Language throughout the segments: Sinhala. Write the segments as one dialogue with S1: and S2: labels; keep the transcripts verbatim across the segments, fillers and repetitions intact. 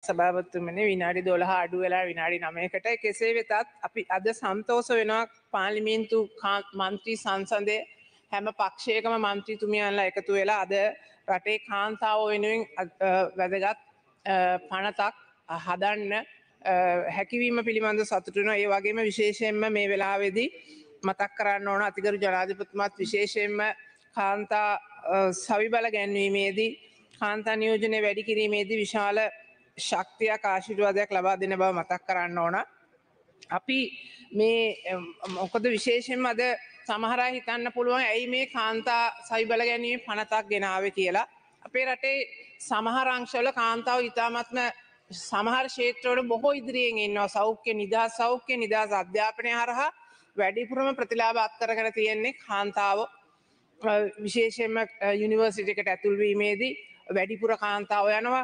S1: සභාපතිතුමනි විනාඩි දොළහ අඩු වෙලා විනාඩි නවයකට කෙසේ වෙතත් අපි අද සන්තෝෂ වෙනවා පාර්ලිමේන්තු මන්ත්‍රී සංසදයේ හැම පක්ෂයකම මන්ත්‍රීතුමියන්ලා එකතු වෙලා අද රටේ කාන්තාව වෙනුවෙන් වැදගත් පනතක් හදන්න හැකිවීම පිළිබඳ සතුටු වෙනවා. ඒ වගේම විශේෂයෙන්ම මේ වෙලාවේදී මතක් කරන්න ඕන අතිගරු ජනාධිපතිතුමාත් විශේෂයෙන්ම කාන්තා සවිබල ගැන්වීමේදී කාන්තා නියෝජනය වැඩි කිරීමේදී විශාල ශක්තියක් ආශිර්වාදයක් ලබා දෙන බව මතක් කරන්න ඕන. අපි මේ මොකද විශේෂයෙන්ම අද සමහර අය හිතන්න පුළුවන් ඇයි මේ කාන්තා සවිබල ගැනීම පනතක් ගෙනාවේ කියලා. අපේ රටේ සමහර අංශවල කාන්තාව ඉතාමත්ම සමහර ක්ෂේත්‍රවල බොහෝ ඉදිරියෙන් ඉන්නවා. සෞඛ්‍ය නිදහස් සෞඛ්‍ය නිදහස් අධ්‍යාපනය හරහා වැඩිපුරම ප්‍රතිලාභ අත්කරගෙන තියෙන්නේ කාන්තාව. විශේෂයෙන්ම යුනිවර්සිටි එකට ඇතුල් වීමේදී වැඩිපුර කාන්තාව යනවා.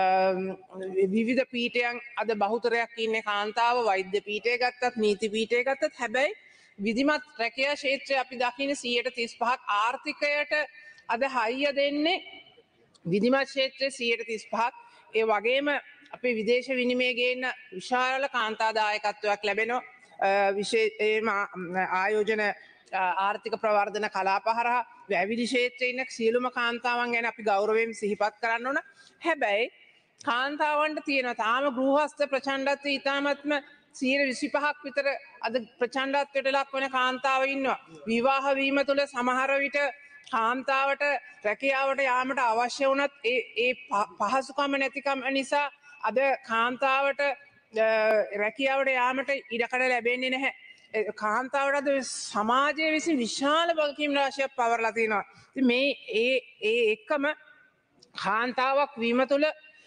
S1: විවිධ පීඨයන් අද බහුතරයක් ඉන්නේ කාන්තාව. වෛද්‍ය පීඨය ගත්තත් නීති පීඨය ගත්තත් හැබැයි විධිමත් රැකියා ක්ෂේත්‍රය අපි දකින්නේ සියයට තිස් පහක් ආර්ථිකයට අද හයිය දෙන්නේ විධිමත් ක්ෂේත්‍රයේ සියයට තිස් පහක්. ඒ වගේම අපේ විදේශ විනිමය ගේන විශාල කාන්තා දායකත්වයක් ලැබෙනවා. විශේෂයෙන්ම ආයෝජන ආර්ථික ප්‍රවර්ධන කලාප හරහා වැවිලි ක්ෂේත්‍රයේ ඉන්න සියලුම කාන්තාවන් ගැන අපි ගෞරවයෙන් සිහිපත් කරන්න ඕන. හැබැයි කාන්තාවන්ට තියෙනවා තාම ගෘහස්ත ප්‍රචණ්ඩත්වය ඉතාමත්ම සියයට විසිපහක් විතර අද ප්‍රචණ්ඩත්වයට ලක් වෙන කාන්තාව ඉන්නවා. විවාහ වීම තුළ සමහර විට කාන්තාවට රැකියාවට යාමට අවශ්‍ය වුණත් ඒ ඒ පහසුකම නැතිකම නිසා අද කාන්තාවට රැකියාවට යාමට ඉඩකඩ ලැබෙන්නේ නැහැ. කාන්තාවට අද සමාජයේ විසින් විශාල වගකීම් රාශියක් පවරලා තියෙනවා. ඉතින් මේ ඒ ඒ එකම කාන්තාවක් වීම තුළ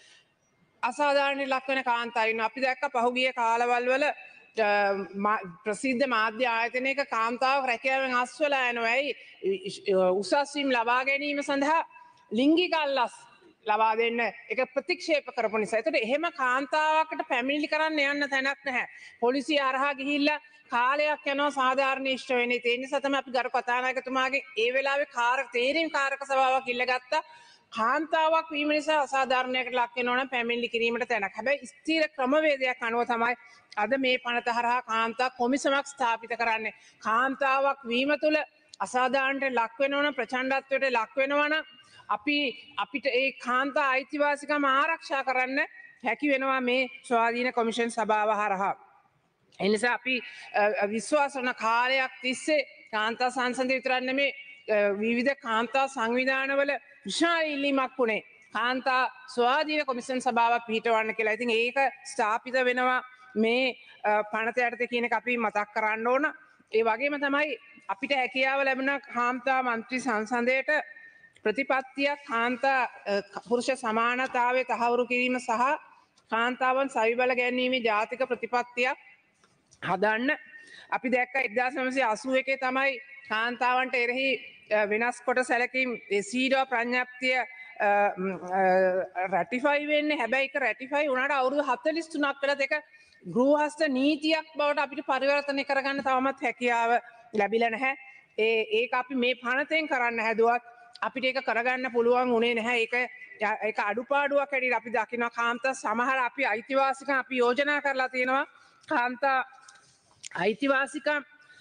S1: අසාධාරණ ලක් වෙන කාන්තාව ඉන්නවා. අපි දැක්ක පහුගිය කාලවල වල ප්‍රසිද්ධ මාධ්‍ය ආයතනයක කාන්තාවක් රැකියාවෙන් අස් වෙලා යනවා. ඇයි? උසස් වීම ලබා ගැනීම සඳහා ලිංගික අල්ලස් ලබා දෙන්න එක ප්‍රතික්ෂේප කරපු නිසා. ඒතකොට එහෙම කාන්තාවකට පැමිණිලි කරන්න යන්න තැනක් නැහැ. පොලිසිය හරහා ගිහිල්ලා කාලයක් යනවා සාධාරණ ඉෂ්ට වෙන්නේ. ඒ නිසා තමයි අපි ගරු කතානායකතුමාගේ ඒ වෙලාවේ කාරක තේරීම් කාරක සභාවක් ඉල්ලගත්තා. කාන්තාවක් වීම නිසා අසාධාරණයකට ලක් වෙනවා නම් පැමිණිලි කිරීමට තැනක්. හැබැයි ස්ථිර ක්‍රමවේදයක් අනුව තමයි අද මේ පනත හරහා කාන්තා කොමිසමක් ස්ථාපිත කරන්නේ. කාන්තාවක් වීම තුළ අසාධාරණයට ලක් වෙනවා නම් ප්‍රචණ්ඩත්වයට ලක් වෙනවා නම් අපි අපිට ඒ කාන්තා අයිතිවාසිකම ආරක්ෂා කරන්න හැකි වෙනවා මේ ස්වාධීන කොමිෂන් සභාව හරහා. එනිසා අපි විශ්වාස කරන කාලයක් තිස්සේ කාන්තා සංසදය විතරක් නෙමේ විවිධ කාන්තා සංවිධානවල විශාල ඉල්ලීමක් වුණේ කාන්තා ස්වාධීන කොමිෂන් සභාවක් පිහිටවන්න කියලා. ඉතින් ඒක ස්ථාපිත වෙනවා මේ පනත යටතේ කියන එක අපි මතක් කරන්න ඕන. ඒ වගේම තමයි අපිට හැකියාව ලැබෙන කාන්තා මන්ත්‍රී සංසදයට ප්‍රතිපත්තියක් කාන්තා පුරුෂ සමානතාවය තහවුරු කිරීම සහ කාන්තාවන් සවිබල ගැනීමේ ජාතික ප්‍රතිපත්තියක් හදන්න. අපි දැක්ක එක්දාස් නවසිය අසූ එකේ තමයි කාන්තාවන්ට එරෙහි වෙනස් කොට සැලකීම් සීඩෝ ප්‍රඥප්තිය රැටිෆයි වෙන්නේ. හැබැයි ඒක රැටිෆයි වුණාට අවුරුදු හතළිස් තුනක් වෙලත් ඒක ගෘහස්ත නීතියක් බවට අපිට පරිවර්තනය කරගන්න තවමත් හැකියාව ලැබිලා නැහැ. ඒ ඒක අපි මේ පනතෙන් කරන්න හැදුවත් අපිට ඒක කරගන්න පුළුවන් උනේ නැහැ. ඒක ඒක අඩුපාඩුවක් හැටියට අපි දකිනවා. කාන්තා සමහර අපි අයිතිවාසිකම් අපි යෝජනා කරලා තියෙනවා. කාන්තා අයිතිවාසිකම්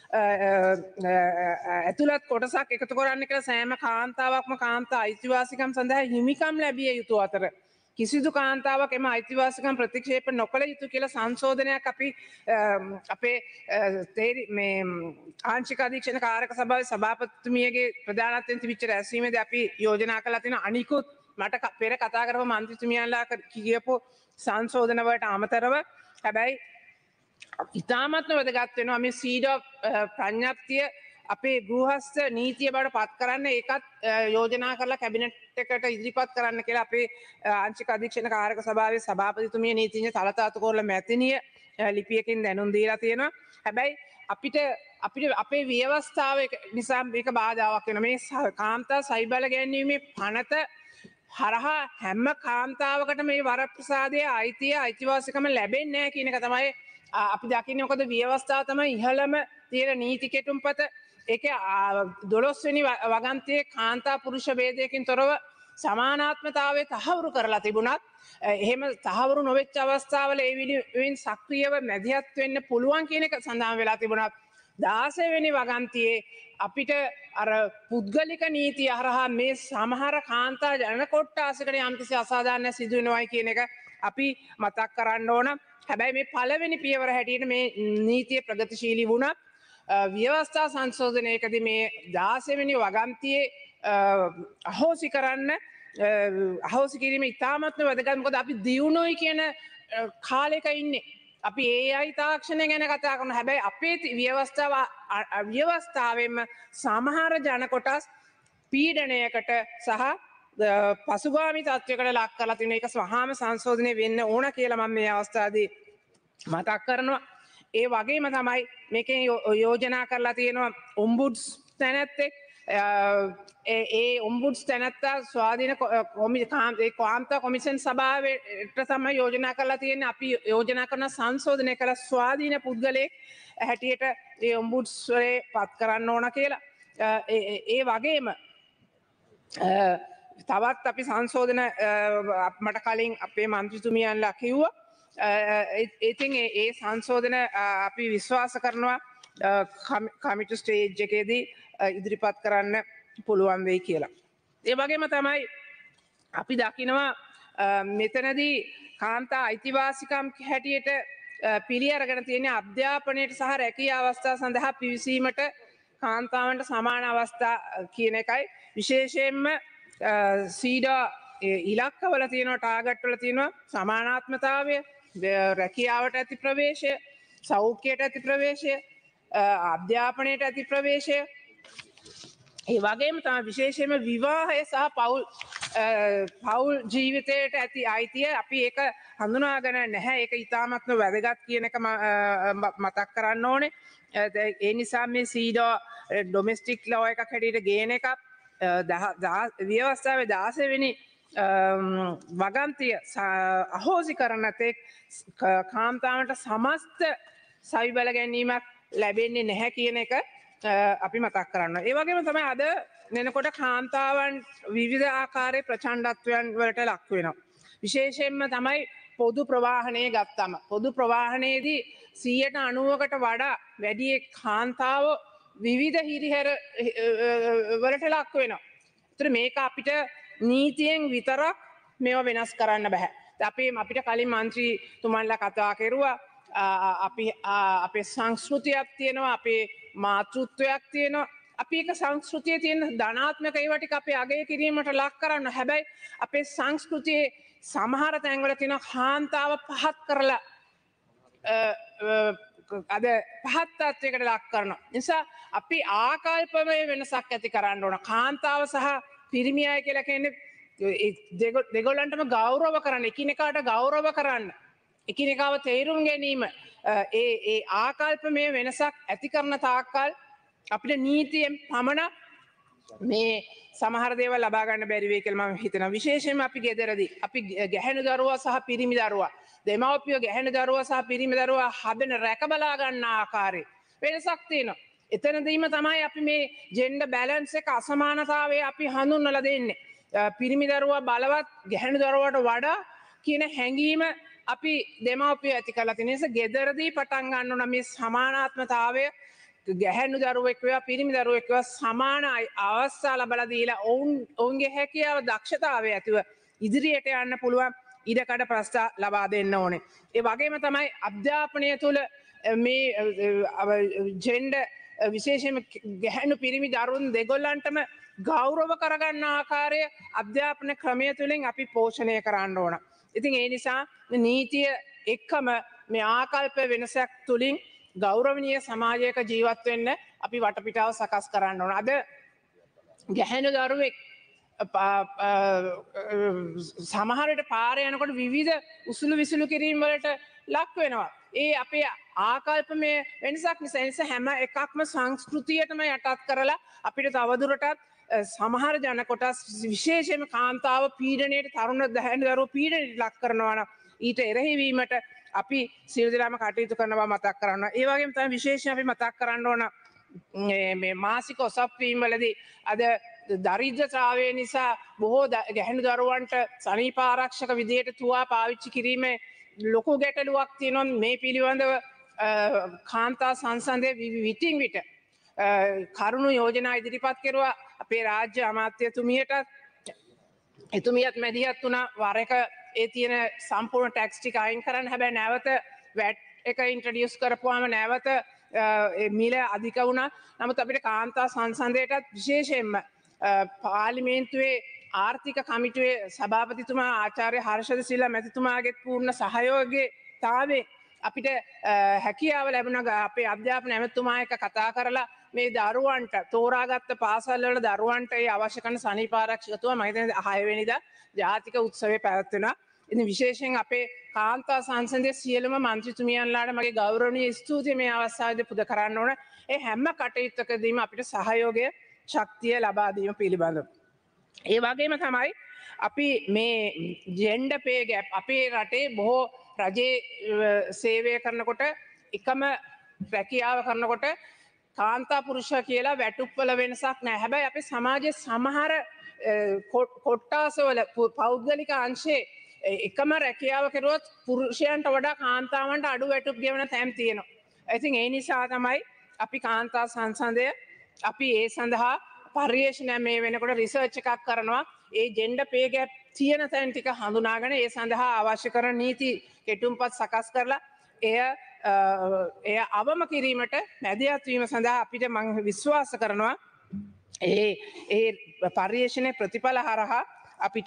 S1: ඇතුළත් කොටසක් එකතු කරන්න කියලා සෑම කාන්තාවක්ම කාන්තා අයිතිවාසිකම් සඳහා හිමිකම් ලැබිය යුතු අතර කිසිදු කාන්තාවක් එම අයිතිවාසිකම් ප්‍රතික්ෂේප නොකළ යුතු කියලා සංශෝධනයක් අපි අපේ මේ ආංශික අධීක්ෂණ කාරක සභාවේ සභාපතිතුමියගේ ප්‍රධානත්වයෙන් තිබිච්ච රැස්වීමේදී අපි යෝජනා කළා තියෙන අනිකුත් මට පෙර කතා කරපු මන්ත්‍රීතුමියන්ලා කියපු සංශෝධන වලට අමතරව හැබැයි ඉතාමත්ම වැදගත් වෙනවා මේ සීඩෝ ප්‍රඥප්තිය අපේ ගෘහස්ත නීතිය බවට පත් කරන්න. ඒකත් යෝජනා කරලා කැබිනට් එකට ඉදිරිපත් කරන්න කියලා අපේ ආංශික අධීක්ෂණ කාරක සභාවේ සභාපතිතුමිය නීතිඥ තලතාතු කෝරළ මැතිණිය ලිපියකින් දැනුම් දීලා තියෙනවා. හැබැයි අපිට අපිට අපේ ව්‍යවස්ථාව නිසා මේක බාධාවක් වෙනවා. මේ කාන්තා සවිබල ගැනීමේ පනත හරහා හැම කාන්තාවකට මේ වරප්‍රසාදයේ අයිතිය අයිතිවාසිකම ලැබෙන්නේ නැහැ කියන එක තමයි අපි දකින්නේ. මොකද ව්‍යවස්ථාව තමයි ඉහළම තියෙන නීති කෙටුම්පත. ඒක දොළොස් වෙනි වගන්තියේ කාන්තා පුරුෂ ભેදයකින් තොරව සමානාත්මතාවය තහවුරු කරලා තිබුණත් එහෙම තහවුරු නොවෙච්ච අවස්ථාවල ඒ වෙනුවෙන් සක්‍රියව මැදිහත් වෙන්න පුළුවන් කියන එක සඳහන් වෙලා තිබුණත් දාසය වෙනි වගන්තියේ අපිට අර පුද්ගලික නීතිය හරහා මේ සමහර කාන්තා ජන කොට්ටාසකට යම්කිසි අසාධාරණ සිදු වෙනවයි කියන එක අපි මතක් කරන්න ඕන. හැබැයි මේ පළවෙනි පියවර හැටියට මේ නීතිය ප්‍රගතිශීලී වුණත් ව්‍යවස්ථා සංශෝධනයකදී මේ දාසය වෙනි වගන්තියේ අහෝසි කරන්න අහෝසි කිරීම ඉතාමත්ම වැදගත්. මොකද අපි දියුණුවයි කියන කාලෙක ඉන්නේ. අපි ඒ අයි තාක්ෂණය ගැන කතා කරන හැබැයි අපේ ව්‍යවස්ථාව ව්‍යවස්ථාවෙන්ම සමහර ජන කොටස් පීඩනයකට සහ පසුගාමී තත්ත්වයකට ලක් කරලා තියෙන එක වහාම සංශෝධනය වෙන්න ඕන කියලා මම මේ අවස්ථාවේදී මතක් කරනවා. ඒ වගේම තමයි මේකෙන් යෝජනා කරලා තියෙනවා ඔම්බුඩ්ස් තැනැත්තෙක් ඒ ඔම්බුඩ්ස් තැනැත්තා ස්වාධීන කාන්තා කොමිෂන් සභාවට තමයි යෝජනා කරලා තියෙන්නේ. අපි යෝජනා කරන සංශෝධනය කළ ස්වාධීන පුද්ගලයෙක් හැටියට ඒ ඔම්බුඩ්ස් වලේ පත් කරන්න ඕන කියලා. ඒ වගේම තවත් අපි සංශෝධන මට කලින් අපේ මන්ත්‍රීතුමියන්ලා කිව්වා. ඉතින් ඒ සංශෝධන අපි විශ්වාස කරනවා කමිටු ස්ටේජ් එකේදී ඉදිරිපත් කරන්න පුළුවන් වෙයි කියලා. ඒ වගේම තමයි අපි දකිනවා මෙතනදී කාන්තා අයිතිවාසිකම් හැටියට පිළි අරගෙන තියෙන අධ්‍යාපනයට සහ රැකියා අවස්ථා සඳහා පිවිසීමට කාන්තාවන්ට සමාන අවස්ථා කියන එකයි. විශේෂයෙන්ම සීඩා ඉලක්කවල තියෙනවා ටාගට් වල තියෙනවා සමානාත්මතාවය, රැකියාවට ඇති ප්‍රවේශය, සෞඛ්‍යයට ඇති ප්‍රවේශය, අධ්‍යාපනයට ඇති ප්‍රවේශය. ඒ වගේම තමයි විශේෂයෙන්ම විවාහය සහ පවුල් පවුල් ජීවිතයට ඇති අයිතිය අපි ඒක හඳුනාගෙන නැහැ. ඒක ඉතාමත්ම වැදගත් කියන එක මතක් කරන්න ඕනේ. ඒ නිසා මේ සීඩා ඩොමෙස්ටික් ලෝ එකක් හැටියට ගේන එකක් ව්‍යවස්ථාවේ දාසය වෙනි වගන්තිය අහෝසි කරන තෙක් කාන්තාවන්ට සමස්ත සවිබල ගැනීමක් ලැබෙන්නේ නැහැ කියන එක අපි මතක් කරන්න. ඒ වගේම තමයි අද වෙනකොට කාන්තාවන් විවිධ ආකාරයේ ප්‍රචණ්ඩත්වයන් වලට ලක් වෙනවා. විශේෂයෙන්ම තමයි පොදු ප්‍රවාහනය ගත්තම පොදු ප්‍රවාහනයේදී සියයට අනූවකට වඩා වැඩි කාන්තාව විවිධ හිරිහැර වලට ලක් වෙනවා. ඒතර මේක අපිට නීතියෙන් විතරක් මේවා වෙනස් කරන්න බෑ. අපි අපිට කලින් මන්ත්‍රීතුමන්ලා කතා කරුවා අපි අපේ සංස්කෘතියක් තියෙනවා, අපේ මාතෘත්වයක් තියෙනවා. අපි ඒක සංස්කෘතියේ තියෙන ධනාත්මක ඒවා ටික අපි අගය කිරීමට ලක් කරන්න. හැබැයි අපේ සංස්කෘතියේ සමහර තැන්වල තියෙන කාන්තාව පහත් කරලා අද පහත් තත්වයකට ලක් කරනවා. නිසා අපි ආකල්පමය වෙනසක් ඇති කරන්න ඕන. කාන්තාව සහ පිරිමි අය කියලා කියන්නේ දෙගොල්ලන්ටම ගෞරව කරන්න, එකිනෙකාට ගෞරව කරන්න, එකිනෙකාව තේරුම් ගැනීම, ඒ ඒ ආකල්පමය වෙනසක් ඇති කරන තාක්කල් අපිට නීතියෙන් පමණක් මේ සමහර දේවල් ලබා ගන්න බැරි වෙයි කියලා මම හිතනවා. විශේෂයෙන්ම අපි ගෙදරදී අපි ගැහැණු දරුවා සහ පිරිමි දරුවා දෙමව්පියෝ ගැහැණු දරුවා සහ පිරිමි දරුවා හදන රැක බලා ගන්න ආකාරයේ වෙනසක් තියෙනවා. එතනදීම තමයි අපි මේ ජෙන්ඩර් බැලන්ස් එක අසමානතාවය අපි හඳුන්වලා දෙන්නේ. පිරිමි දරුවා බලවත් ගැහැණු දරුවාට වඩා කියන හැඟීම අපි දෙමව්පියෝ ඇති කරලා තියෙන නිසා ගෙදරදී පටන් ගන්න ඕන මේ සමානාත්මතාවය. ගැහැණු දරුවෙක් වේවා පිරිමි දරුවෙක් වේවා සමාන අවස්ථා ලබා දීලා ඔවුන් ඔවුන්ගේ හැකියාව දක්ෂතාවය ඇතුව ඉදිරියට යන්න පුළුවන් ඉඩකඩ ප්‍රස්ථා ලබා දෙන්න ඕනේ. ඒ වගේම තමයි අධ්‍යාපනය තුළ මේ ජෙන්ඩර් විශේෂයෙන්ම ගැහැණු පිරිමි දරුවන් දෙගොල්ලන්ටම ගෞරව කරගන්න ආකාරය අධ්‍යාපන ක්‍රමය තුළින් අපි පෝෂණය කරන්න ඕන. ඉතින් ඒ නිසා නීතිය එක්කම මේ ආකල්ප වෙනසක් තුළින් ගෞරවනීය සමාජයක ජීවත් වෙන්න අපි වටපිටාව සකස් කරන්න ඕන. අද ගැහැණු දරුවෙක් සමහරට පාරේ යනකොට විවිධ උසුළු විසුළු කිරීම් වලට ලක් වෙනවා. ඒ අපේ ආකල්පමය වෙනසක් නිසා නිසා හැම එකක්ම සංස්කෘතියටම යටත් කරලා අපිට තවදුරටත් සමහර ජන කොටස් විශේෂයෙන්ම කාන්තාව පීඩනයට තරුණ ගැහැණු දරුවෝ පීඩනයට ලක් කරනවා නම් ඊට එරෙහිවීමට අපි සියලු දෙනාම කටයුතු කරන බව මතක් කරනවා. ඒ වගේම තමයි විශේෂයෙන් අපි මතක් කරන්න ඕන මේ මාසික ඔසප් වීම වලදී අද දරිද්‍රතාවය නිසා බොහෝ ගැහැණු දරුවන්ට සනීප ආරක්ෂක විදියට තුවා පාවිච්චි කිරීමේ ලොකු ගැටලුවක් තියෙනවා මේ පිළිබඳව කාන්තා සංසන්දය විටින් විට කරුණු යෝජනා ඉදිරිපත් කෙරුවා අපේ රාජ්‍ය අමාත්‍යතුමියට එතුමියත් මැදිහත් වුණා වර එක ඒ තියෙන සම්පූර්ණ ටැක්ස් ටික අයින් කරන්න හැබැයි නැවත වැට් එක ඉන්ට්‍රොඩියුස් කරපුවාම නැවත මිල අධික වුණා නමුත් අපිට කාන්තා සංසන්දයටත් විශේෂයෙන්ම පාර්ලිමේන්තුවේ ආර්ථික කමිටුවේ සභාපතිතුමා ආචාර්ය හර්ෂද සිල්වා මැතිතුමාගේ පූර්ණ සහයෝගයතාවේ අපිට හැකියාව ලැබුණා අපේ අධ්‍යාපන ඇමතුමා එක්ක කතා කරලා මේ දරුවන්ට තෝරාගත්ත පාසල් වල දරුවන්ට ඒ අවශ්‍ය කරන සනීප ආරක්ෂකතුමා මම හිතන්නේ හය වෙනිදා ජාතික උත්සවය පැවැත්වෙනවා. ඉතින් විශේෂයෙන් අපේ කාන්තා සංසදයේ සියලුම මන්ත්‍රීතුමියන්ලාට මගේ ගෞරවනීය ස්තුතිය මේ අවස්ථාවේදී පුද කරන්න ඕන. ඒ හැම කටයුත්තකදීම අපිට සහයෝගය ශක්තිය ලබා දීම පිළිබඳව. ඒ වගේම තමයි අපි මේ ජෙන්ඩර් පේ ගැප් අපේ රටේ බොහෝ රජයේ සේවය කරනකොට එකම රැකියාව කරනකොට කාන්තා පුරුෂ කියලා වැටුප්වල වෙනසක් නැහැ. හැබැයි අපේ සමාජයේ සමහර කොට්ටාසවල පෞද්ගලික අංශයේ එකම රැකියාව කරුවොත් පුරුෂයන්ට වඩා කාන්තාවන්ට අඩු වැටුප් ගෙවන තැන් තියෙනවා. ඉතින් ඒ නිසා තමයි අපි කාන්තා සංසන්දය අපි ඒ සඳහා පර්යේෂණ මේ වෙනකොට රිසර්ච් එකක් කරනවා. ඒ ජෙන්ඩර් පේ ගැප් තියෙන තැන් ටික හඳුනාගෙන ඒ සඳහා අවශ්‍ය කරන නීති කෙටුම්පත් සකස් කරලා එය එය අවම කිරීමට මැදිහත් වීම සඳහා අපිට මම විශ්වාස කරනවා ඒ ඒ පර්යේෂණයේ ප්‍රතිඵල හරහා අපිට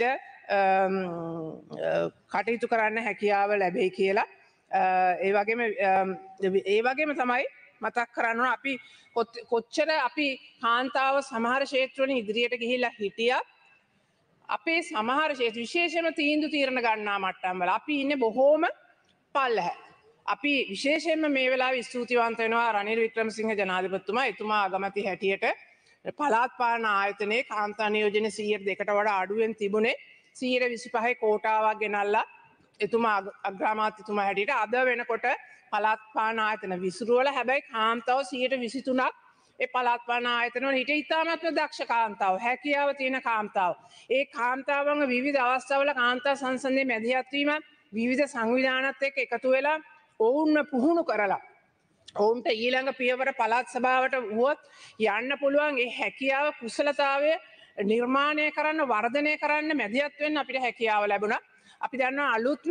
S1: කටයුතු කරන්න හැකියාව ලැබෙයි කියලා. ඒ වගේම ඒ වගේම තමයි මතක් කරන්න අපි කොච්චර අපි කාන්තාව සමහර ක්ෂේත්‍රවලින් ඉදිරියට ගිහිල්ලා හිටියත් අපේ සමහර ක්ෂේත්‍ර විශේෂයෙන්ම තීන්දුව తీරන ගන්නා මට්ටම් වල අපි ඉන්නේ බොහෝම පල්ලෙහ. අපි විශේෂයෙන්ම මේ වෙලාවේ ස්තුතිවන්ත වෙනවා රනිල් වික්‍රමසිංහ ජනාධිපතිතුමා. එතුමා අගමැති හැටියට පළාත් පාලන ආයතනයේ කාන්තා නියෝජන සියයට දෙකට වඩා අඩුවෙන් තිබුණේ සියයට විසිපහේ කෝටාවක් ගෙනල්ලා එතුමා අග්‍රාමාත්‍යතුමා හැටියට අද වෙනකොට පළාත් පාලන ආයතන විසිරුවල හැබැයි කාන්තාව සියයට විසිතුනක් ඒ පළාත් පාලන ආයතන වල හිටිය ඉතාමත්ම දක්ෂ කාන්තාව හැකියාව තියෙන කාන්තාව. ඒ කාන්තාවන්ව විවිධ අවස්ථාවල කාන්තා සංසන්දයේ මැදිහත් වීම විවිධ සංවිධානත් එක්ක එකතු වෙලා ඔවුන්ව පුහුණු කරලා ඔවුන්ට ඊළඟ පියවර පළාත් සභාවට වුවොත් යන්න පුළුවන් ඒ හැකියාව කුසලතාවය නිර්මාණය කරන්න වර්ධනය කරන්න මැදිහත් වෙන්න අපිට හැකියාව ලැබුණා. අපි දන්නවා අලුත්ම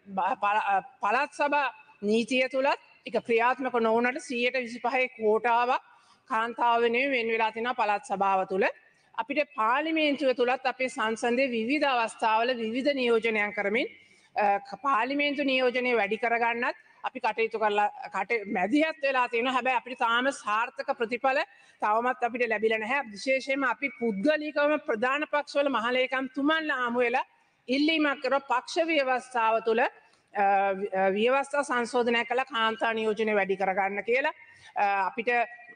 S1: පළාත් සභා නීතිය තුලත් ඒක ක්‍රියාත්මක නොවුනට සියයට විසිපහේ කෝටාවක් කාන්තාව වෙනුවෙන් වෙන් වෙලා තියෙනවා පළාත් සභාව තුල. අපිට පාර්ලිමේන්තුව තුලත් අපේ සංසන්දයේ විවිධ අවස්ථාවල විවිධ නියෝජනයන් කරමින් පාර්ලිමේන්තු නියෝජනය වැඩි කරගන්නත් අපි කටයුතු කරලා කට මැදිහත් වෙලා තියෙනවා. හැබැයි අපිට තාම සාර්ථක ප්‍රතිඵල තවමත් අපිට ලැබිලා නැහැ. විශේෂයෙන්ම අපි පුද්ගලිකවම ප්‍රධාන පක්ෂවල මහලේකම් තුමන්ලා හමු වෙලා ඉල්ලීමක් කරව පක්ෂ ව්‍යවස්ථාව තුළ ව්‍යවස්ථා සංශෝධනය කළ කාන්තා නියෝජනය වැඩි කරගන්න කියලා අපිට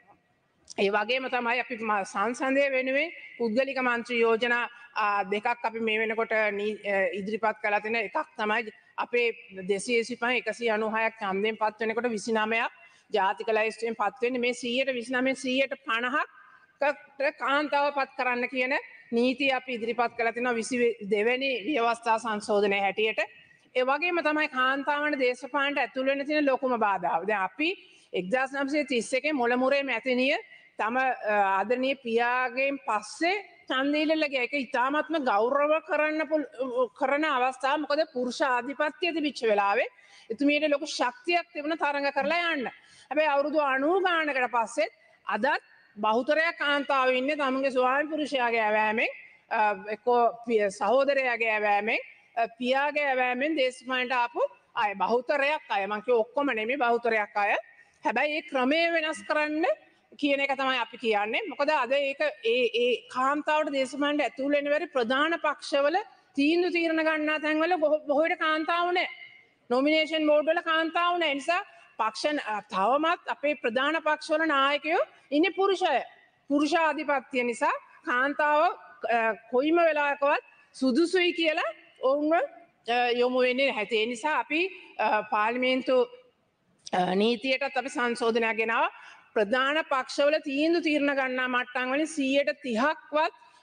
S1: ඒ වගේම තමයි අපි සංසන්දය වෙනුවෙන් පුද්ගලික මන්ත්‍රී යෝජනා දෙකක් අපි මේ වෙනකොට ඉදිරිපත් කළා තියෙන එකක් තමයි අපේ දෙසිය විසිපහ එකසිය අනූහයක් ඡන්දයෙන් පත් වෙනකොට විසිනමයක් ජාතික ලැයිස්තුවෙන් පත් වෙන්නේ මේ සියයට විසිනමය සියයට පනහකට කාන්තාව පත් කරන්න කියන නීතිය අපි ඉදිරිපත් කළා තියෙනවා විසි දෙවෙනි ව්‍යවස්ථා සංශෝධනයේ හැටියට. ඒ වගේම තමයි කාන්තාවන්ට දේශපාලනට ඇතුල් වෙන්න තියෙන ලොකුම බාධාව. දැන් අපි එක්දාස් නවසිය තිස් එකේ මොළමුරේ මැතිනිය තම ආදරණීය පියාගෙන් පස්සේ ඡන්දය ඉල්ලලා ගියා. ඒක ඉතාමත්ම ගෞරව කරන්න කරන අවස්ථාව. මොකද පුරුෂ ආධිපත්‍ය තිබිච්ච වෙලාවේ එතුමියට ලොකු ශක්තියක් තිබුණ තරඟ කරලා යන්න. හැබැයි අවුරුදු අනූ ගානකට පස්සේ අදත් බහුතරයක් කාන්තාවෝ ඉන්නේ තමුන්ගේ ස්වාමි පුරුෂයාගේ ඇවෑමෙන් එක්කෝ සහෝදරයාගේ ඇවෑමෙන් පියාගේ ඇවෑමෙන් දේශපාලනයට ආපු අය බහුතරයක් අය. මං කිය ඔක්කොම නෙමෙයි බහුතරයක් අය. හැබැයි ඒ ක්‍රමය වෙනස් කරන්න කියන එක තමයි අපි කියන්නේ. මොකද අද ඒක ඒ ඒ කාන්තාවට දේශපාලනයට ඇතුල් වෙන්න බැරි ප්‍රධාන පක්ෂවල තීන්දුව తీරන ගන්නා තැන්වල බොහෝ විට කාන්තාවෝ නැහැ. නොමිනේෂන් බෝඩ් වල කාන්තාවෝ නැහැ. නිසා පක්ෂ තවමත් අපේ ප්‍රධාන පක්ෂවල නායකයෝ ඉන්නේ පුරුෂය. පුරුෂ ආධිපත්‍ය නිසා කාන්තාව කොයිම වෙලාවකවත් සුදුසුයි කියලා ඔවුන්ව යොමු වෙන්නේ නැහැ. ඒ නිසා අපි පාර්ලිමේන්තු නීතියටත් අපි සංශෝධනයක් ගෙනාවා. ප්‍රධාන පක්ෂවල තීන්දුව తీරන ගන්නා මට්ටම් වලින් සියයට තිහක්වත්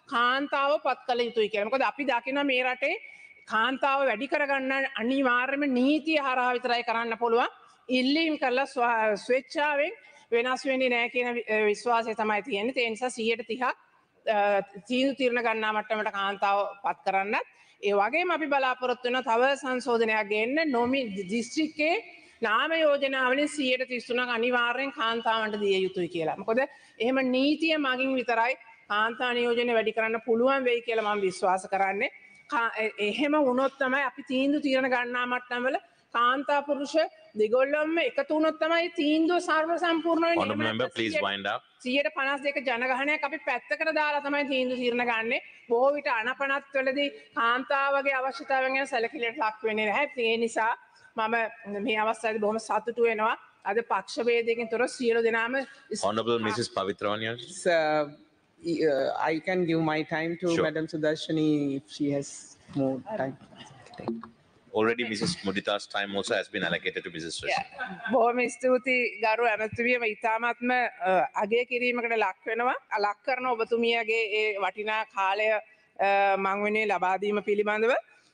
S1: කාන්තාව පත් කළ යුතුයි කියලා. මොකද අපි දකින මේ රටේ කාන්තාව වැඩි කරගන්න අනිවාර්යයෙන්ම නීතිය හරහා විතරයි කරන්න පුළුවන්. ඉල්ලීම් කරලා ස්වේච්ඡාවෙන් වෙනස් වෙන්නේ නැහැ කියන විශ්වාසය තමයි තියෙන්නේ. ඒ නිසා සියයට තිහක් තීන්දුව తీරන ගන්නා මට්ටමට කාන්තාව පත් කරන්න. ඒ වගේම අපි බලාපොරොත්තු වෙනවා තව සංශෝධනයක් ගෙන්න නොමි දිස්ත්‍රික්කයේ නාම යෝජනාවලින් සියයට තිස් තුනක් අනිවාර්යෙන් කාන්තාවන්ට දිය යුතුයි කියලා. මොකද එහෙම නීතිය මගින් විතරයි කාන්තා නියෝජනය වැඩි කරන්න පුළුවන් වෙයි කියලා මම විශ්වාස කරන්නේ. එහෙම වුණොත් තමයි අපි තීන්දුව తీරන ගන්නා මට්ටම්වල කාන්තා පුරුෂ දෙගොල්ලොම එකතු වුණොත් තමයි තීන්දුව සර්ව සම්පූර්ණ වෙන්නේ.
S2: Honorable member, please wind up.
S1: සියයට පනස් දෙක ජනගහනයක් අපි පැත්තකට දාලා තමයි තීන්දුව తీරන ගන්නේ. බොහෝ විට අනපනත් වලදී කාන්තාවගේ අවශ්‍යතාවයන් ගැන සැලකිලිට ලක් වෙන්නේ නැහැ. ඒ නිසා මම මේ අවස්ථාවේදී බොහොම සතුටු වෙනවා. අද පක්ෂ ભેදයකින් තොර සියලු දෙනාම
S2: Honorable Missus Pavitravanian.
S3: Uh, uh, I can give my time to
S2: Sure.
S3: Madam Sudarshani if she has more time.
S2: Already Missus Mudita's time also has been allocated to Missus Reshi.
S1: බොහොම ස්තුතියි ගරු ඇමතිවියම ඉතාමත්ම අගය කිරීමකට ලක් වෙනවා. ලක් කරන ඔබතුමියගේ ඒ වටිනා කාලය මං වෙනුවෙන් ලබා දීම පිළිබඳව.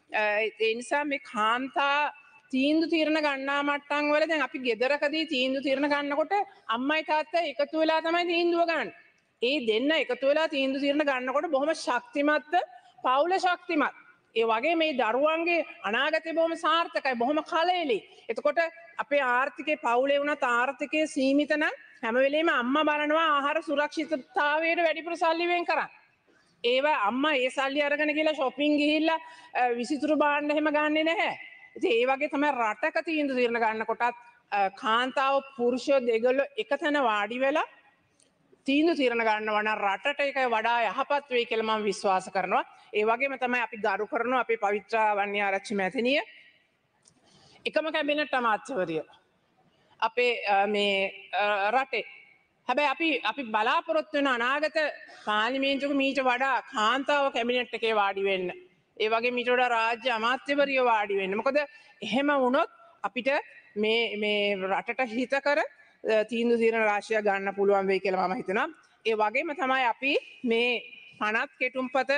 S1: ඒ නිසා මේ කාන්තා තීන්දුව తీරන ගන්නා මට්ටම් වල දැන් අපි ගෙදරකදී තීන්දුව తీරන ගන්නකොට අම්මයි තාත්තයි එකතු වෙලා තමයි තීන්දුව ගන්න. ඒ දෙන්න එකතු වෙලා තීන්දුව తీරන ගන්නකොට බොහොම ශක්තිමත් පවුල ශක්තිමත්. ඒ වගේ මේ දරුවන්ගේ අනාගතය බොහොම සාර්ථකයි බොහොම කලෙලි. එතකොට අපේ ආර්ථිකේ පවුලේ වුණත් ආර්ථිකයේ සීමිත නම් හැම වෙලෙම අම්මා බලනවා ආහාර සුරක්ෂිතතාවයට වැඩිපුර සල්ලි වෙන් කරන්න. ඒවා අම්මා ඒ සල්ලි අරගෙන ගිහලා shopping ගිහිල්ලා විසිතුරු භාණ්ඩ එහෙම ගන්නෙ නැහැ. ඉතින් ඒ වගේ තමයි රටක තීන්දුව తీරන ගන්නකොටත් කාන්තාව පුරුෂයෝ දෙගොල්ලෝ එක තැන වාඩි වෙලා තීන්දුව తీරන ගන්නවා නම් රටට ඒක වඩා යහපත් වෙයි කියලා මම විශ්වාස කරනවා. ඒ වගේම තමයි අපි ගරු කරනවා අපේ පවිත්‍රා වන්‍යාරච්චි මැතිණිය එකම කැබිනට් අමාත්‍යවරිය අපේ මේ රටේ. හැබැයි අපි අපි බලාපොරොත්තු වෙන අනාගත පාර්ලිමේන්තුවක මීට වඩා කාන්තාව කැබිනට් එකේ වාඩි වෙන්න. ඒ වගේ මීට වඩා රාජ්‍ය අමාත්‍යවරිය වාඩි වෙන්න. මොකද එහෙම වුණොත් අපිට මේ මේ රටට හිතකර තීන්දුව తీරන රාශියක් ගන්න පුළුවන් වෙයි කියලා මම හිතනවා. ඒ වගේම තමයි අපි මේ පනත් කෙටුම්පත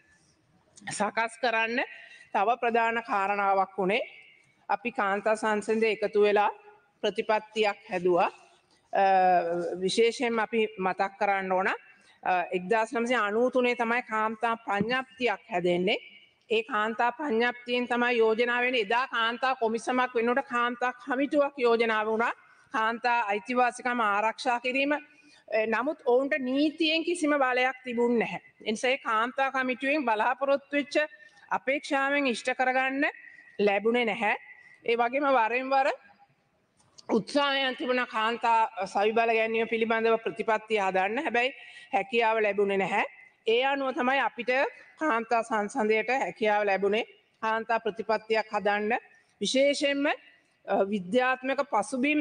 S1: සකස් කරන්න තව ප්‍රධාන කාරණාවක් වුණේ අපි කාන්තා සංසදයේ එකතු වෙලා ප්‍රතිපත්තියක් හැදුවා. විශේෂයෙන්ම අපි මතක් කරන්න ඕන එක්දාස් නවසිය අනූ තුනේ තමයි කාන්තා ප්‍රඥප්තියක් හැදෙන්නේ. ඒ කාන්තා ප්‍රඥප්තියෙන් තමයි යෝජනා වෙන්නේ. එදා කාන්තා කොමිසමක් වෙනකොට කාන්තා කමිටුවක් යෝජනා වුණා. කාන්තා අයිතිවාසිකම ආරක්ෂා කිරීම. නමුත් ඔවුන්ට නීතියෙන් කිසිම බලයක් තිබුණ නැහැ. එනිසා කාන්තා කමිටුවෙන් බලාපොරොත්තු වෙච්ච අපේක්ෂාවෙන් ඉෂ්ට කරගන්න ලැබුණේ නැහැ. ඒ වගේම වරින් වර උත්සාහයන් තිබුණ කාන්තා සවිබල ගැනීම පිළිබඳව ප්‍රතිපත්තිය හදන්න. හැබැයි හැකියාව ලැබුණේ නැහැ. ඒ අනුව තමයි අපිට කාන්තා සංසදයට හැකියාව ලැබුණේ කාන්තා ප්‍රතිපත්තියක් හදන්න. විශේෂයෙන්ම විද්‍යාත්මක පසුබිම්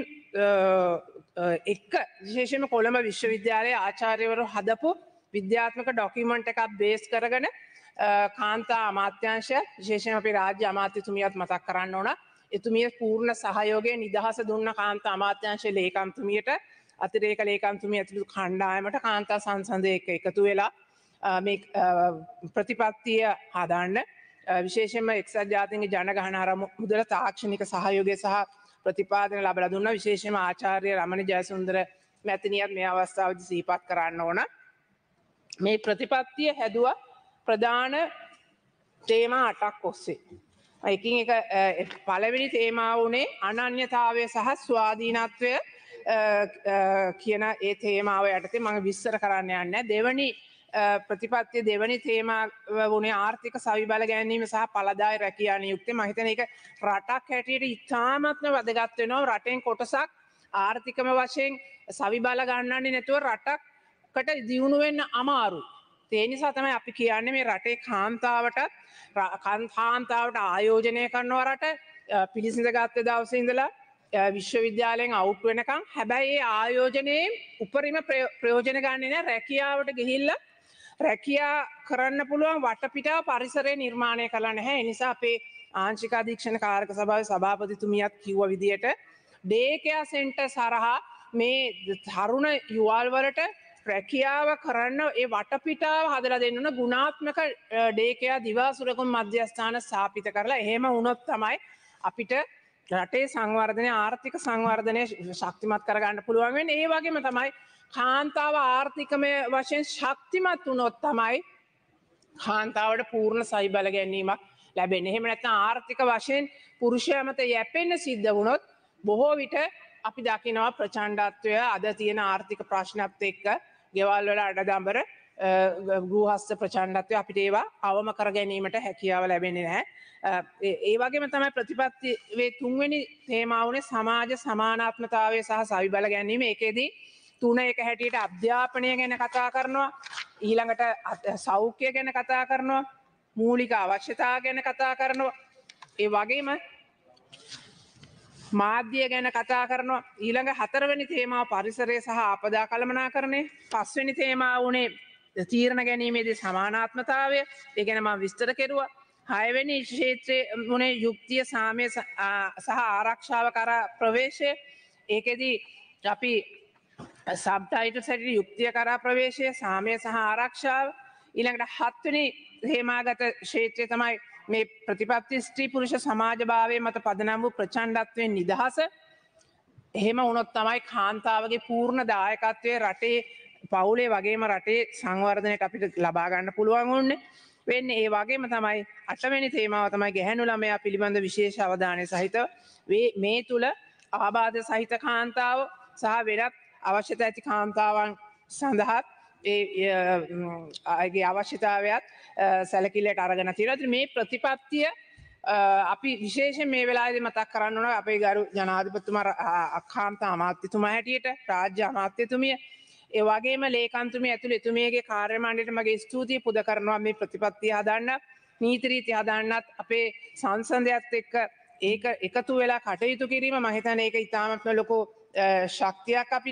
S1: එක්ක විශේෂයෙන්ම කොළඹ විශ්වවිද්‍යාලයේ ආචාර්යවරු හදපු විද්‍යාත්මක ඩොකියුමන්ට් එකක් බේස් කරගෙන කාන්තා අමාත්‍යාංශය විශේෂයෙන්ම අපේ රාජ්‍ය අමාත්‍යතුමියත් මතක් කරන්න ඕන. එතුමිය පූර්ණ සහයෝගය නිදහස දුන්න කාන්තා අමාත්‍යාංශයේ ලේකම්තුමියට අතිරේක ලේකම්තුමිය ඇතුළු කණ්ඩායමට කාන්තා සංසදයේ එක්ක එකතු වෙලා මේ ප්‍රතිපත්තිය හදාන්න විශේෂයෙන්ම එක්සත් ජාතීන්ගේ ජනගහන මුදල තාක්ෂණික සහයෝගය සහ ප්‍රතිපාදන ලබා දුන්නා. විශේෂයෙන්ම ආචාර්ය රමණ ජයසුන්දර මැතිණියත් මේ අවස්ථාවේදී සිහිපත් කරන්න ඕන. මේ ප්‍රතිපත්තිය හැදුවා ප්‍රධාන තේමා අටක් ඔස්සේ. එකින් එක පළවෙනි තේමාව උනේ අනන්‍යතාවය සහ ස්වාධීනත්වය කියන ඒ තේමාව යටතේ මම විස්තර කරන්න යන්නේ. දෙවැනි ප්‍රතිපත්තිය දෙවැනි තේමාව වුණේ ආර්ථික සවිබල ගැනීම සහ පළදායි රැකියා නියුක්තිය. මම හිතන්නේ ඒක රටක් හැටියට ඉතාමත්ම වැදගත් වෙනවා. රටෙන් කොටසක් ආර්ථිකම වශයෙන් සවිබල ගන්නන්නේ නැතුව රටකට දියුණු වෙන්න අමාරුයි. ඒ නිසා තමයි අපි කියන්නේ මේ රටේ කාන්තාවට කාන්තාවට ආයෝජනය කරනවා රට පිළිසිඳ ගත්ත දවසේ ඉඳලා විශ්වවිද්‍යාලයෙන් අවුට් වෙනකම්. හැබැයි ඒ ආයෝජනයේ උපරිම ප්‍රයෝජන ගන්නේ නැහැ. රැකියාවට ගිහිල්ලා රැකියා කරන්න පුළුවන් වටපිටාව පරිසරය නිර්මාණය කළා නැහැ. ඒ නිසා අපේ ආංශික අධීක්ෂණ කාරක සභාවේ සභාපතිතුමියත් කිව්ව විදියට ඩේ කෙයා සෙන්ටර් සරහා මේ තරුණ යුවල් වලට රැකියාව කරන්න ඒ වටපිටාව හදලා දෙන්න ඕන ගුණාත්මක ඩේකයා දිවාසුරකුම් මධ්‍යස්ථාන ස්ථාපිත කරලා එහෙම වුණොත් තමයි අපිට රටේ සංවර්ධනය ආර්ථික සංවර්ධනය ශක්තිමත් කරගන්න පුළුවන් වෙන්නේ. ඒ වගේම තමයි කාන්තාව ආර්ථිකමය වශයෙන් ශක්තිමත් වුණොත් තමයි කාන්තාවට පූර්ණ සයිබල ගැනීමක් ලැබෙන්නේ. එහෙම නැත්නම් ආර්ථික වශයෙන් පුරුෂයා මත යැපෙන්න සිද්ධ වුණොත් බොහෝ විට අපි දකිනවා ප්‍රචණ්ඩත්වය අද තියෙන ආර්ථික ප්‍රශ්නත් එක්ක ගෙවල් වල අඩදඹර ගෘහස්ත ප්‍රචණ්ඩත්වය අපිට ඒවා අවම කර ගැනීමට හැකියාව ලැබෙන්නේ නැහැ. ඒ වගේම තමයි ප්‍රතිපත්තියේ තුන්වෙනි තේමාව උනේ සමාජ සමානාත්මතාවය සහ සවිබල ගැනීම. ඒකෙදී තුන එක හැටියට අධ්‍යාපනය ගැන කතා කරනවා, ඊළඟට සෞඛ්‍ය ගැන කතා කරනවා, මූලික අවශ්‍යතා ගැන කතා කරනවා, ඒ වගේම මාධ්‍ය ගැන කතා කරනවා. ඊළඟ හතරවෙනි තේමාව පරිසරය සහ ආපදා කළමනාකරණය. පස්වෙනි තේමාව උනේ තීරණ ගැනීමේදී සමානාත්මතාවය. ඒ ගැන මම විස්තර කෙරුවා. හයවෙනි ක්ෂේත්‍රයේ උනේ යුක්තිය සාමය සහ ආරක්ෂාව කරා ප්‍රවේශය. ඒකෙදී අපි සබ්ටයිටල් සැටි යුක්තිය කරා ප්‍රවේශය, සාමය සහ ආරක්ෂාව. ඊළඟට හත්වෙනි හේමාගත ක්ෂේත්‍රය තමයි මේ ප්‍රතිපත්ති ස්ත්‍රී පුරුෂ සමාජභාවය මත පදනම් වූ ප්‍රචණ්ඩත්වයෙන් නිදහස. එහෙම වුණොත් තමයි කාන්තාවගේ පූර්ණ දායකත්වය රටේ පවුලේ වගේම රටේ සංවර්ධනයට අපිට ලබා ගන්න පුළුවන් වුන්නේ. වෙන්නේ ඒ වගේම තමයි අටවෙනි තේමාව තමයි ගැහැණු ළමයා පිළිබඳ විශේෂ අවධානය සහිතව මේ තුල ආබාධ සහිත කාන්තාව සහ වෙනත් අවශ්‍යතා ඇති කාන්තාවන් සඳහා ඒ අයගේ අවශ්‍යතාවයත් සැලකිල්ලට අරගෙන තියෙනවා. ඉතින් මේ ප්‍රතිපත්තිය අපි විශේෂයෙන් මේ වෙලාවේදී මතක් කරන්න ඕන අපේ ගරු ජනාධිපතිතුමා අකාන්ත අමාත්‍යතුමා හැටියට රාජ්‍ය අමාත්‍යතුමිය ඒ වගේම ලේකම්තුමිය ඇතුළු එතුමියගේ කාර්ය මණ්ඩලයට මගේ ස්තුතිය පුද කරනවා මේ ප්‍රතිපත්තිය හදන්න, නීති රීති හදන්නත් අපේ සංසන්දයත් එක්ක ඒක එකතු වෙලා කටයුතු කිරීම මම හිතන්නේ ඒක ඉතාමත්ම ලොකු ශක්තියක් අපිට.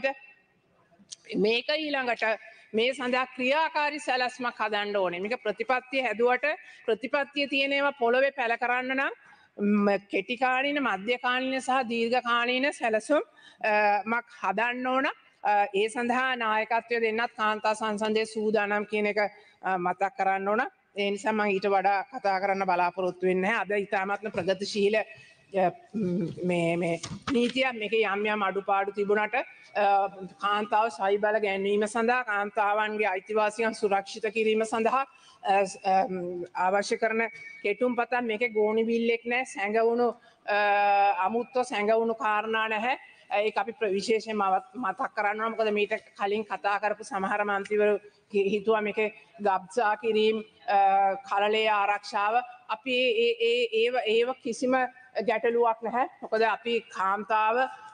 S1: මේක ඊළඟට මේ සඳහා ක්‍රියාකාරී සැලැස්මක් හදන්න ඕනේ. මේක ප්‍රතිපත්තිය හැදුවට ප්‍රතිපත්තිය තියෙන ඒවා පොළවේ පැල කරන්න නම් කෙටි කාලීන, මධ්‍ය කාලීන සහ දීර්ඝ කාලීන සැලසුම් මක් හදන්න ඕන. ඒ සඳහා නායකත්වය දෙන්නත් කාන්තා සංසන්දයේ සූදානම් කියන එක මතක් කරන්න ඕන. ඒ නිසා මම ඊට වඩා කතා කරන්න බලාපොරොත්තු වෙන්නේ නැහැ. අද ඉතාමත්ම ප්‍රගතිශීල මේ මේ නීතියක් මේකේ යම් යම් අඩුපාඩු තිබුණාට කාන්තාව සයිබල ගැනීම සඳහා කාන්තාවන්ගේ අයිතිවාසිකම් සුරක්ෂිත කිරීම සඳහා අවශ්‍ය කරන කෙටුම්පතක් මේකේ ගෝණි බිල්ලෙක් නැහැ, සැඟවුණු අමුත්ව සැඟවුණු කාරණා නැහැ. ඒක අපි විශේෂයෙන් මතක් කරන්න ඕන. මොකද මීට කලින් කතා කරපු සමහර මන්ත්‍රීවරු හිතුවා මේකේ ගබ්සා කිරීම, කලලේ ආරක්ෂාව අපි ඒ ඒව ඒව කිසිම ගැටලුවක් නැහැ. මොකද අපි කාන්තාව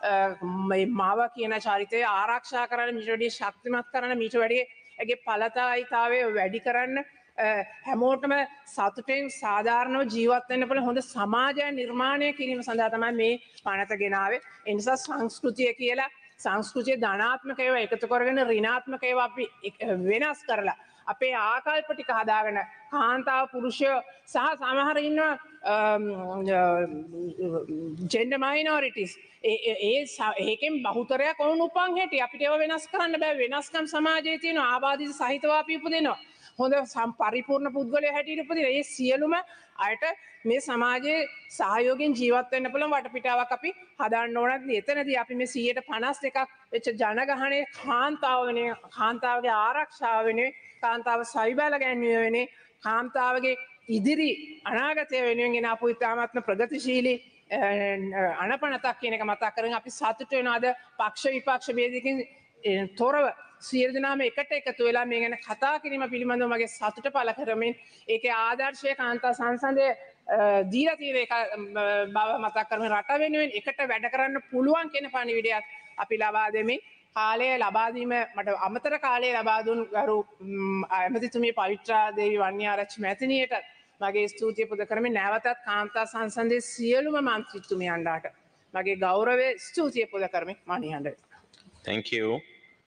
S1: මව කියන චරිතය ආරක්ෂා කරන්න, මීට වැඩිය ශක්තිමත් කරන්න, මීට වැඩිය ඇගේ ඵලදායීතාවය වැඩි කරන්න, හැමෝටම සතුටෙන් සාධාරණව ජීවත් වෙන්න පුළුවන් හොඳ සමාජයක් නිර්මාණය කිරීම සඳහා තමයි මේ පනත ගෙනාවේ. ඒ නිසා සංස්කෘතිය කියලා සංස්කෘතිය ධනාත්මක ඒවා එකතු කරගෙන ඍණාත්මක ඒවා අපි වෙනස් කරලා අපේ ආකල්ප ටික හදාගෙන කාන්තාව පුරුෂය සහ සමහර ඉන්නවා ජෙන්ඩර් මයිනොරිටිස් ඒ ඒකෙන් බහුතරයක් ඔවුන් උපන් හැටි අපිට ඒවා වෙනස් කරන්න බෑ. වෙනස්කම් සමාජයේ තියෙන ආබාධිත සහිතව අපි උපදිනවා. හොඳ පරිපූර්ණ පුද්ගලයා හැටියට උපදින ඒ සියලුම අයට මේ සමාජයේ සහයෝගයෙන් ජීවත් වෙන්න පුළුවන් වටපිටාවක් අපි හදාන්න ඕනත්. එතනදී අපි මේ සියයට පනස් දෙකක් වෙච්ච ජනගහනයේ කාන්තාව වෙනේ, කාන්තාවගේ ආරක්ෂාව වෙනේ, කාන්තාව සවිබල ගැනීම වෙනේ, කාන්තාවගේ ඉදිරි අනාගතය වෙනුවෙන් ගෙන අපු ඉතාමත්ම ප්‍රගතිශීලී අනපනතක් කියන එක මතක් කරගෙන අපි සතුටු වෙනවා අද පක්ෂ විපක්ෂ ભેදකින් තොරව සියලු දෙනාම එකට එකතු වෙලා මේ ගැන කතා කිරීම පිළිබඳව මගේ සතුට පළ කරමින් ඒකේ ආදර්ශය කාන්තා සංසන්දය දීලා තියෙන එක බව මතක් කරගෙන රට වෙනුවෙන් එකට වැඩ කරන්න පුළුවන් කියන පණිවිඩයක් අපි ලබා දෙමින් කාලය ලබා දීම මට අමතර කාලය ලබා දුන් ගරු ඇමතිතුමිය පවිත්‍රා දේවී වන්නිආරච්චි මැතිණියට මගේ ස්තුතිය පුද කරමින් නැවතත් කාන්තා සංසන්දයේ සියලුම මන්ත්‍රීතුමියන්ලාට මගේ ගෞරවය ස්තුතිය පුද කරමින් මම නිහඬ වෙනවා.
S2: Thank you.